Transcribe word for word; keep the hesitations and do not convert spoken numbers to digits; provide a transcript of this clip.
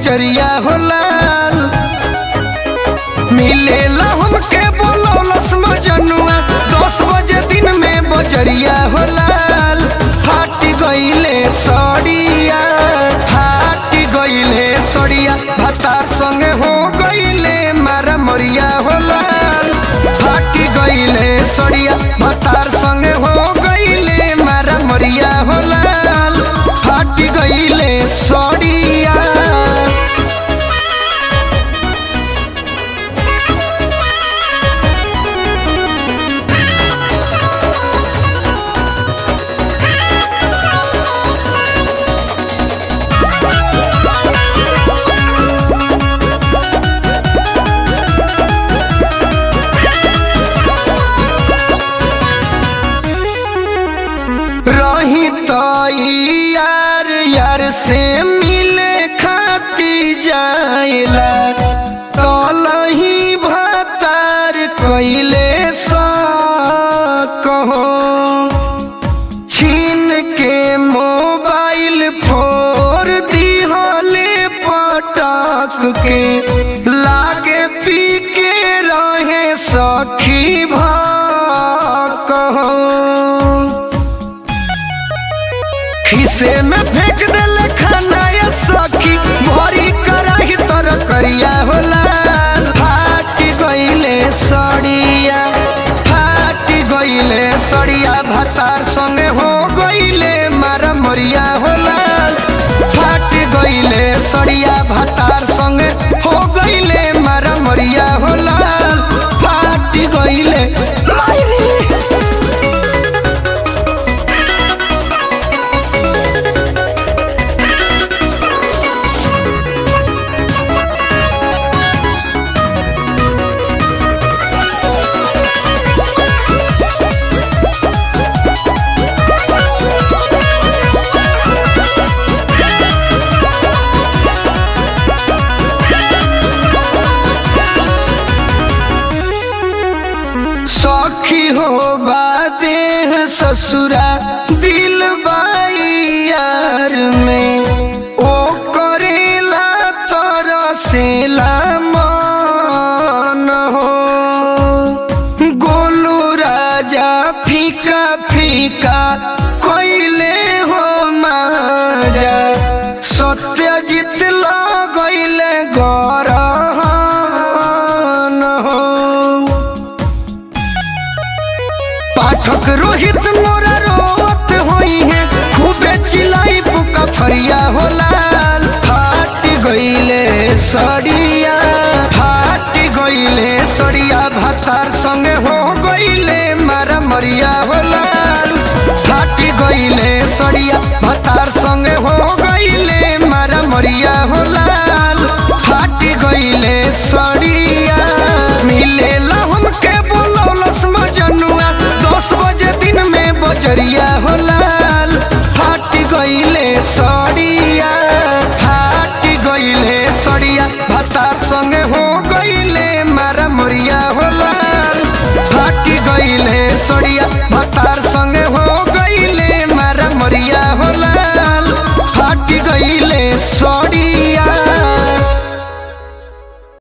बजरिया हो लाल। मिलेला हमके बोलौलस मजनुआ दस बजे दिन में बजरिया हो लाल। फाट गईले सड़िया फाट गईले सड़िया भतार संगे हो गईले मारा मरिया हो लाल। फाट गईले सड़िया भतार संगे हो गईले मारा मरिया हो लाल। फाट गईले सड़िया यार यार से मिले खाती जाइला तलही भतार कइले सा कहो। छीन के मोबाइल फोर दिहले पटक के लागे पी के रहे सखी भा कहो। खिसे में फेंक देले खाना या सखी भरी कराही तर करिया हो लाल। फाट गईले सड़िया फाट गईले सड़िया भतार संगे हो गईले मारा मरिया हो लाल। फाट गईले सड़िया भतार संगे हो गईले मारा मरिया हो लाल। फाट गईले सखी हो बादेह ससुरा दिल बाई यार में ओ करेला तरसेला मन हो। गोलू राजा फीका फीका कोइले हो माजा सत्यजित लगैले गरहन हो। पाठक रोहित मोरा रोवत होई है खूबे चिल्लाई पुका फरिया हो लाल। फाट गईले सड़िया फाट गईले सड़िया भतार संगे हो गईले मारा मरिया हो लाल। फाट गईले सड़िया भतार संगे हो गईले मारा मरिया हो लाल। फाट गईले सड़िया मिलेला हमके बोलौलस मजनुआ दस बजे दिन में बजरिया हो लाल। फाट गईले सड़िया फाट गईले सड़िया भतार संगे हो गईले मारा मरिया हो लाल। फाट गईले सड़िया भतार संगे हो